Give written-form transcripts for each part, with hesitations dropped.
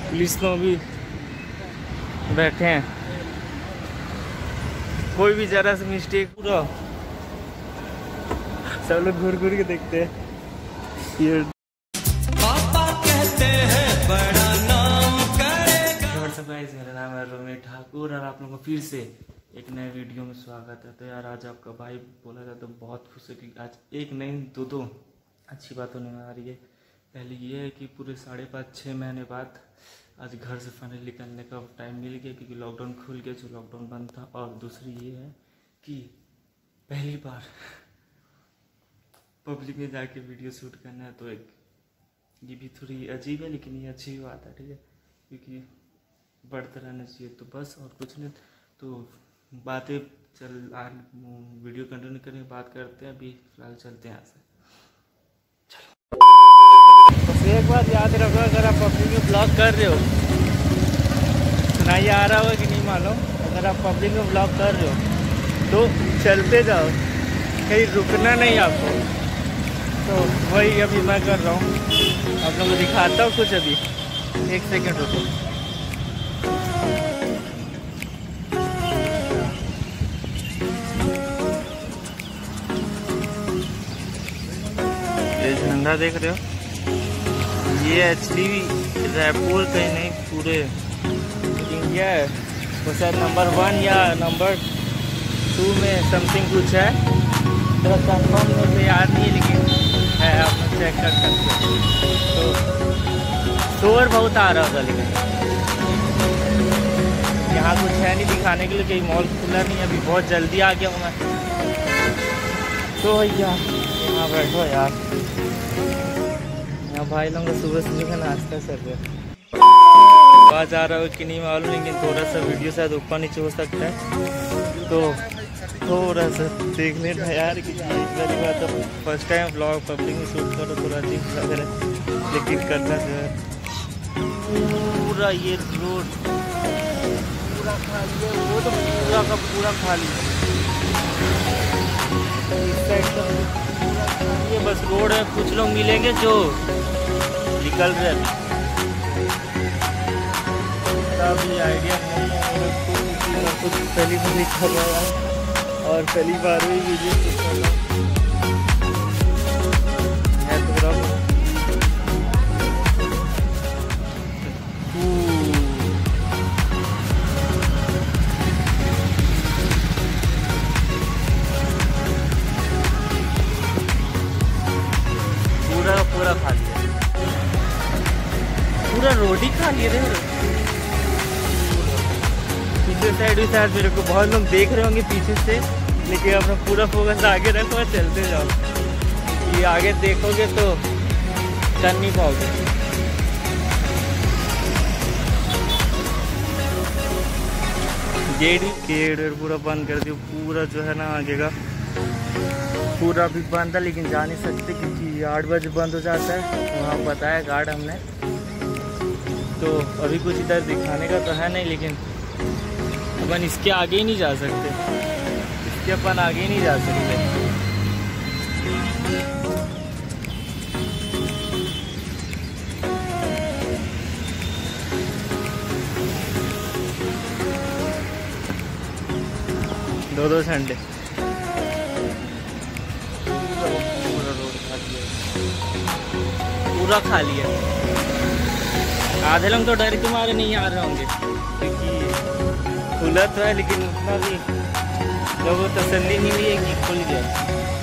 Police लोग भी बैठे हैं, कोई भी जरा सा मिस्टेक पूरा सब लोग घूर घूर के देखते हैं। ये पापा कहते हैं बड़ा नाम करेगा। मेरा नाम है रोमेश ठाकुर और आप लोगों को फिर से एक नए वीडियो में स्वागत है। तो यार आज आपका भाई बोला था तो बहुत खुश है कि आज एक नहीं दो अच्छी बात होने आ रही है। पहली ये है कि पूरे 5.5-6 महीने बाद आज घर से फाइनली निकलने का टाइम मिल गया, क्योंकि लॉकडाउन खुल गया जो लॉकडाउन बंद था। और दूसरी ये है कि पहली बार पब्लिक में जाके वीडियो शूट करना है, तो एक ये भी थोड़ी अजीब है लेकिन ये अच्छी बात है, ठीक है, क्योंकि बढ़ते रहना चाहिए। तो बस और कुछ नहीं, तो बातें वीडियो कंटिन्यू करने की बात करते हैं। अभी फिलहाल चलते हैं यहाँ से। बस एक बात याद रखो, अगर आप पब्लिक में ब्लॉग कर रहे हो, सुनाई आ रहा होगा कि नहीं मालूम, अगर आप पब्लिक में ब्लॉग कर रहे हो तो चलते जाओ, कहीं रुकना नहीं आपको। तो वही अभी मैं कर रहा हूँ, आप लोगों को दिखाता हूँ कुछ। अभी 1 सेकंड रुको। ये झंडा देख रहे हो, ये एक्चुअली रायपुर का ही नहीं पूरे इंडिया है, वो शायद नंबर 1 या नंबर 2 में समथिंग कुछ है, तो कंफर्म मुझे याद नहीं, लेकिन है, आप चेक कर सकते हो। तो शोर बहुत आ रहा था, लेकिन यहाँ कुछ है नहीं दिखाने के लिए, कहीं मॉल खुला नहीं, अभी बहुत जल्दी आ गया हूँ मैं। तो भैया यहाँ बैठो यार, यहाँ भाई लोग सुबह का नाश्ता कर रहे। आवाज़ आ रहा हो कि नहीं मालूम, लेकिन थोड़ा सा वीडियो शायद ऊपर नीचे हो सकता है, तो थोड़ा सा देख लेना यार। कि पहली बात तो फर्स्ट टाइम ब्लॉग पब्लिक में शूट करो, थोड़ा अजीब लग रहा है, लेकिन करना जो है। पूरा ये रोड पूरा खाली है, वो तो पूरा का पूरा खाली है, इस साइड का पूरा खाली है, बस रोड है। कुछ लोग मिलेंगे जो निकल रहे हैं, अभी आइडिया नहीं है, कुछ पहली बार कर रहा है और पहली बार हुई वीडियो शूट कर रहा है। पूरा खाली है, पूरा रोड ही खाली है। पीछे साइड भी शायद मेरे को बहुत लोग देख रहे होंगे पीछे से, लेकिन अपना पूरा फोकस आगे रखो और चलते जाओ। ये आगे देखोगे तो कर नहीं पाओगे। गेट पूरा बंद कर दिया, पूरा जो है ना आगे का पूरा भी बंद है, लेकिन जा नहीं सकते क्योंकि 8 बजे बंद हो जाता है, वहाँ बताया गार्ड हमने। तो अभी कुछ इधर दिखाने का तो है नहीं, लेकिन अपन इसके आगे ही नहीं जा सकते, इसके अपन आगे ही नहीं जा सकते। दो घंटे पूरा खाली है। आधे लोग तो डर के मारे नहीं आ रहे होंगे, क्योंकि खुला तो है, लेकिन उतना भी लोगों को तसल्ली नहीं हुई है कि खुल गया।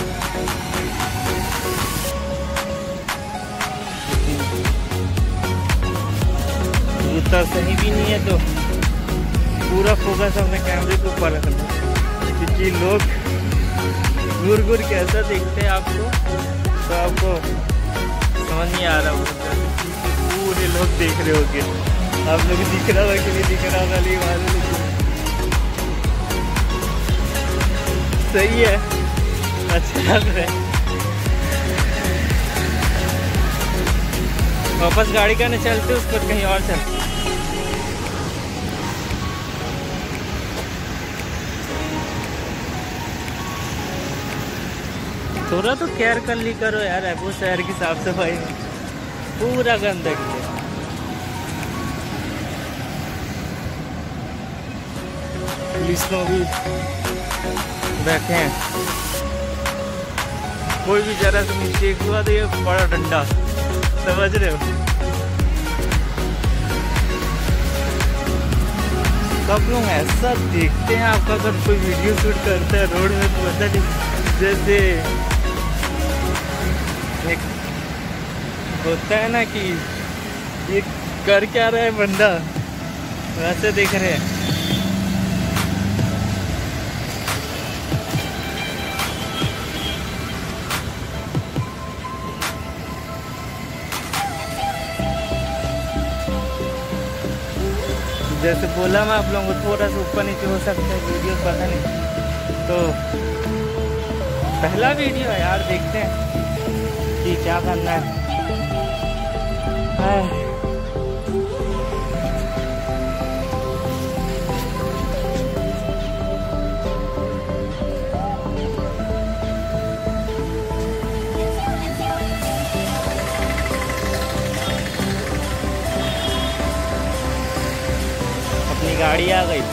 उतना सही भी नहीं है, तो पूरा फोकस अपने कैमरे के ऊपर रखना, क्योंकि लोग घूर घूर कैसा देखते हैं आपको, तो आपको समझ नहीं आ रहा होगा। पूरे लोग देख रहे होंगे, आप लोग दिख रहा होगा कि नहीं दिख रहा होगा, नहीं मालूम, सही है, अच्छा लग रहा है। वापस गाड़ी करने चलते, उस पर कहीं और चलते। थोड़ा तो केयर कर ली करो यार, रायपुर शहर की साफ सफाई में पूरा गंदगी है। पुलिस लोग भी बैठे हैं। कोई भी जरा सा मिस्टेक हुआ तो ये बड़ा डंडा, समझ रहे हो। सब लोग ऐसा देखते हैं आपका, अगर कोई वीडियो शूट करता है रोड में तो पता नहीं, जैसे एक होता है ना कि ये कर क्या रहा है बंदा, वैसे देख रहे हैं। जैसे बोला मैं आप लोगों को, थोड़ा सा ऊपर नीचे हो सकता है वीडियो, पता नहीं। तो पहला वीडियो है यार, देखते हैं कि क्या करना है। अपनी गाड़ी आ गई,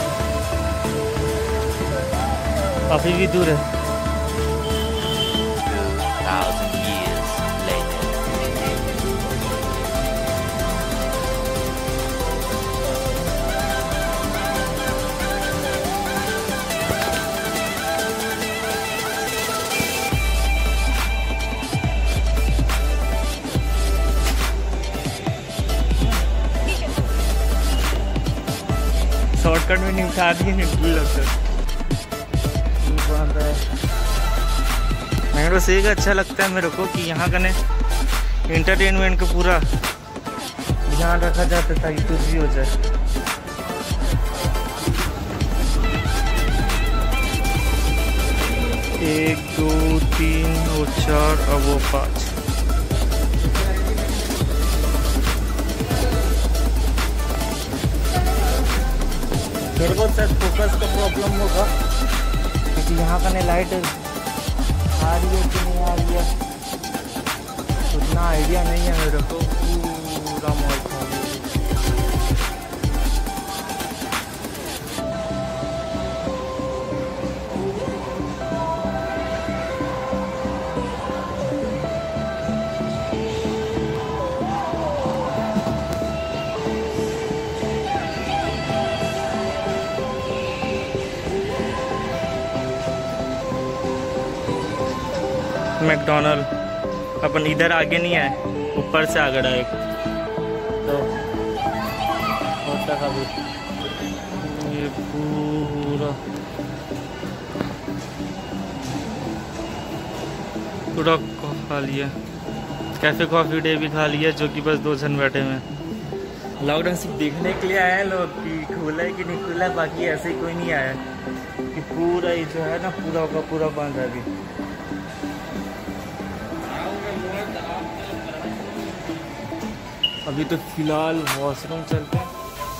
काफी भी दूर है। शॉर्टकट में नहीं उठा दिए, नहीं लगता मेरे को सही अच्छा लगता है मेरे को कि यहाँ का एंटरटेनमेंट का पूरा ध्यान रखा जाता है ताकि कुछ भी हो जाए। एक, दो, तीन और चार, अब वो 5। मेरे को शायद फोकस का प्रॉब्लम होगा, क्योंकि यहाँ का लाइट आ रही है कि नहीं आ रही है उतना आइडिया नहीं है मेरे को। पूरा मॉल खाली मैकडॉनल्ड। अपन इधर आगे नहीं आए, ऊपर से आगे डायरेक्ट तो होता का भी। ये पूरा खा लिया, कैफे कॉफी डे भी खा लिया, जो कि बस 2 जन बैठे हुए हैं। लॉकडाउन सिर्फ देखने के लिए आए हैं लोग कि खुला है कि नहीं खुला, बाकी ऐसे ही कोई नहीं आया कि पूरा ये जो है ना पूरा का पूरा बंद है अभी। अभी तो फिलहाल वॉशरूम चलते हैं।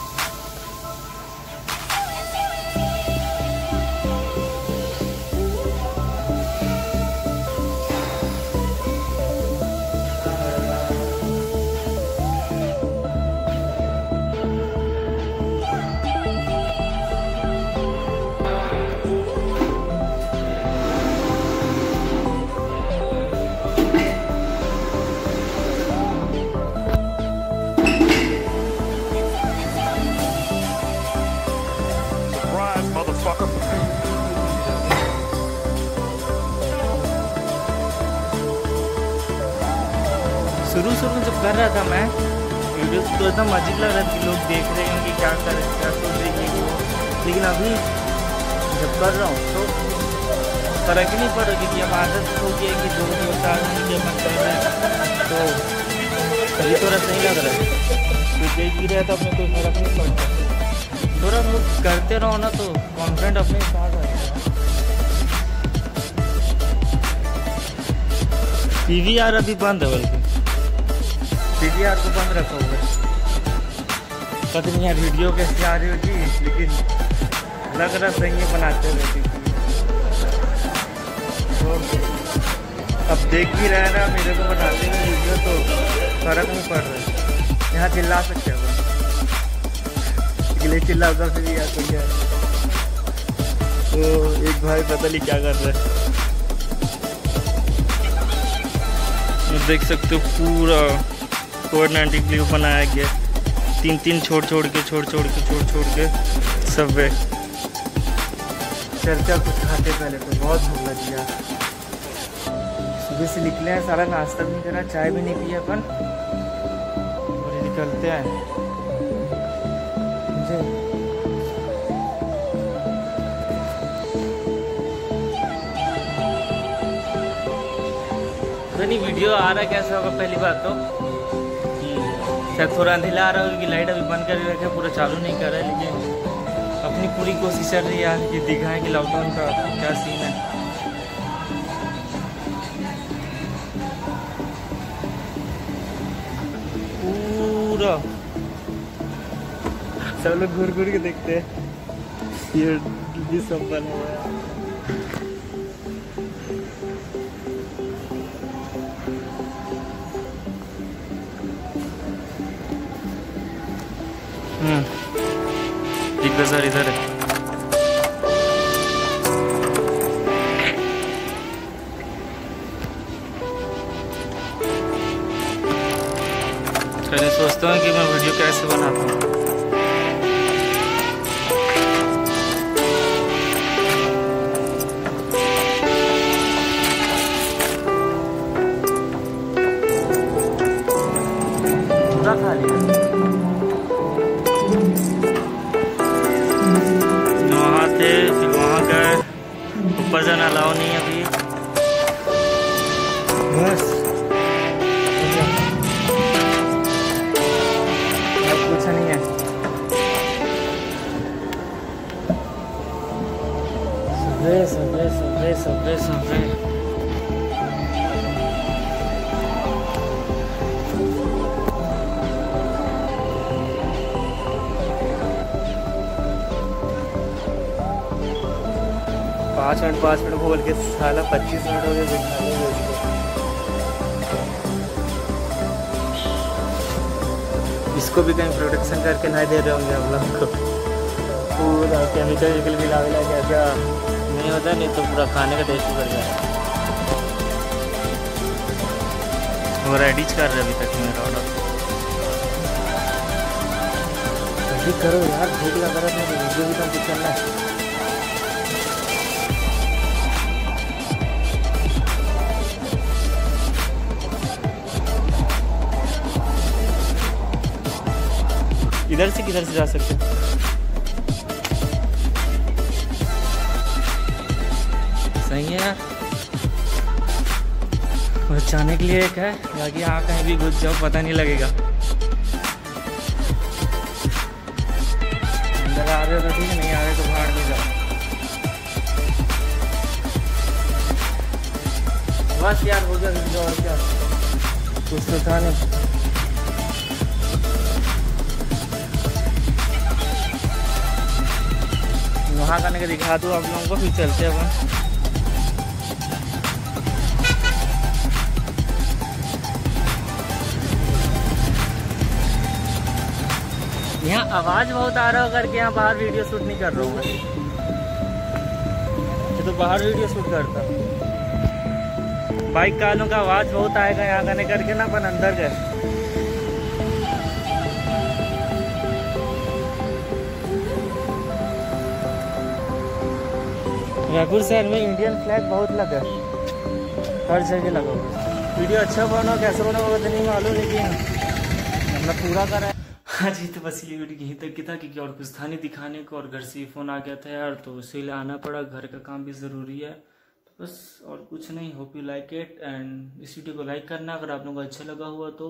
शुरू में जब कर रहा था मैं वीडियो तो एकदम अजीब लग रहा था कि लोग देख रहे हैं कि क्या कर रहे हैं, क्या सोच रहे हैं वो। लेकिन अभी जब कर रहा हूँ तो फर्क ही नहीं पड़ रहा, क्योंकि अब आदत हो गई है कि 2-4 वीडियो बन रहे हैं तो अभी थोड़ा सही लग रहा है। तो देख भी रहा है तो अपने कोई फर्क नहीं पड़ता। थोड़ा लोग करते रहो ना तो कॉन्फिडेंट अपने साथ आता है। PVR अभी बंद है, बल्कि PVR को बंद रखा हुआ है। पता नहीं यार वीडियो कैसे आ रही होगी, लेकिन लग रहा सही है बनाते हुए। तो अब देख भी रहे ना मेरे को बनाते हुए वीडियो, तो फर्क नहीं पड़ रहा है। यहाँ चिल्ला सकते हैं, चिल्ला उधर से भी यार कोई है। तो एक भाई पता नहीं क्या कर रहा है। देख सकते हो पूरा कोविड-19 के लिए बनाया गया, 3-3 छोड़ के सब वे चर्चा कुछ खाते पहले तो बहुत भूख लगी यार। सुबह से निकले हैं, सारा नाश्ता भी नहीं करा, चाय भी नहीं पिया अपन, और निकलते हैं। मुझे नहीं वीडियो आ रहा है कैसे होगा, पहली बात तो शायद थोड़ा अंधेरा आ रहा होगा कि लाइट अभी बंद कर रखे, पूरा चालू नहीं कर रहा है, लेकिन अपनी पूरी कोशिश चल रही है यार कि दिखाएं कि लॉकडाउन का क्या सीन है। पूरा सब लोग घूर के देखते हैं, ये सब बना हुआ है। बिग बाजार इधर है। पहले सोचता हूँ कि मैं वीडियो कैसे बनाता हूँ। पूरा खा लिया। फिर वहाँ गए, ऊपर जाना अलाउ नहीं है अभी, बस अब कुछ नहीं है। सुबह 5 मिनट बोल के साला 25 मिनट हो गए बिठाने में। इसको भी कहीं प्रोटेक्शन करके नहीं दे रहे होंगे हम लोग को, पूरा केमिकल भी लावेला कैसा नहीं होता, नहीं तो पूरा खाने का टेस्ट बढ़ जाए। वो रेडी कर रहे अभी तक मेरा ऑर्डर। करो यार, भूख लग रहा है, वीडियो भी तो चलना है। इधर से किधर से जा सकते हैं? सही है यार, बचाने के लिए एक है, बाकी यहाँ कहीं भी घुस जाओ पता नहीं लगेगा। अंदर आ रहे हो तो ठीक है, नहीं आ रहे तो बाहर में जाओ। बस यार हो गया वीडियो, और क्या कुछ तो था नहीं। वहाँ करने का दिखा दूँ आप लोगों को, फिर चलते हैं अपन। यहाँ आवाज़ बहुत आ रहा हो करके यहाँ बाहर वीडियो शूट नहीं कर रहा हूँ मैं, तो बाहर वीडियो शूट करता हूँ। बाइक कालों का आवाज़ बहुत आएगा यहाँ करने करके ना, अपन अंदर गए। रायपुर शहर में इंडियन फ्लैग बहुत लगा, हर जगह लगा हुआ। वीडियो अच्छा बना कैसे बना होगा तो नहीं मालूम, लेकिन हमने पूरा करा है। हाँ जी, तो बस ये वीडियो यहीं तक की था, क्योंकि और कुछ था नहीं दिखाने को, और घर से ही फ़ोन आ गया था यार, तो इसीलिए आना पड़ा। घर का काम भी ज़रूरी है, तो बस और कुछ नहीं। Hope you like it, and इस वीडियो को लाइक करना अगर आप लोगों को अच्छा लगा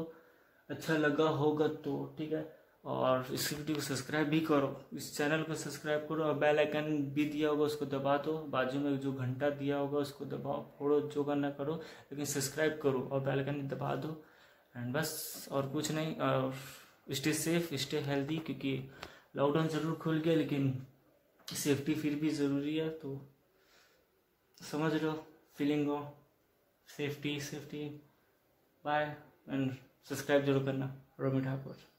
होगा तो ठीक है। और इस वीडियो को सब्सक्राइब भी करो, इस चैनल को सब्सक्राइब करो, और बेल आइकन भी दिया होगा उसको दबा दो, बाजू में जो घंटा दिया होगा उसको दबाओ, फोड़ो, जो करना करो, लेकिन सब्सक्राइब करो और बेल आइकन दबा दो। एंड बस और कुछ नहीं, और स्टे सेफ, स्टे हेल्दी, क्योंकि लॉकडाउन ज़रूर खुल गया लेकिन सेफ्टी फिर भी ज़रूरी है, तो समझ लो फीलिंग हो, सेफ्टी। बाय, एंड सब्सक्राइब जरूर करना। रोमी ठाकुर।